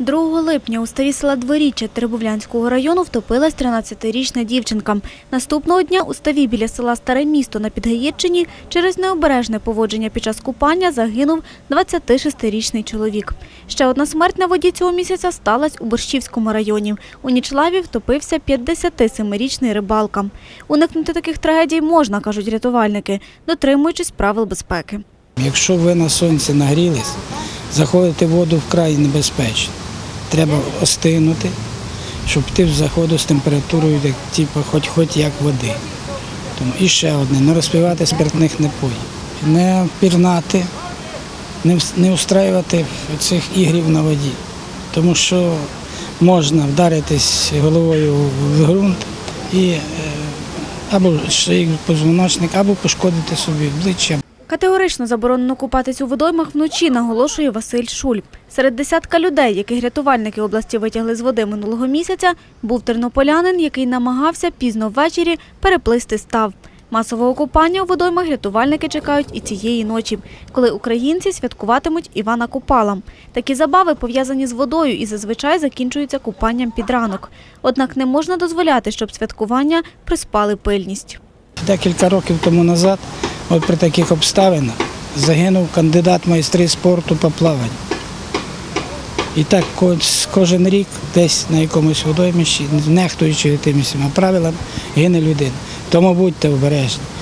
2 липня у ставі села Дворіччя Теребовлянського району втопилась 13-річна дівчинка. Наступного дня у ставі біля села Старе Місто на Підгаїтчині через необережне поводження під час купання загинув 26-річний чоловік. Ще одна смерть на воді цього місяця сталася у Борщівському районі. У Нічлаві втопився 57-річний рибалка. Уникнути таких трагедій можна, кажуть рятувальники, дотримуючись правил безпеки. Якщо ви на сонці нагрілись, заходити в воду вкрай небезпечно. Треба остигнути, щоб ти заходив з температурою, хоч як води. І ще одне – не розпивати спиртних напоїв, не пірнати, не устраювати цих ігрів на воді, тому що можна вдаритись головою в ґрунт і або шийний позвоночник, або пошкодити собі обличчя. Категорично заборонено купатись у водоймах вночі, наголошує Василь Шуль. Серед десятка людей, яких рятувальники області витягли з води минулого місяця, був тернополянин, який намагався пізно ввечері переплисти став. Масового купання у водоймах рятувальники чекають і цієї ночі, коли українці святкуватимуть Івана Купала. Такі забави пов'язані з водою і зазвичай закінчуються купанням під ранок. Однак не можна дозволяти, щоб святкування приспали пильність. Декілька років тому назад, при таких обставинах, загинув кандидат в майстри спорту по плаванню. І так кожен рік десь на якомусь водоймищі, нехтуючи тими правилами, гине людина. Тому будьте обережні.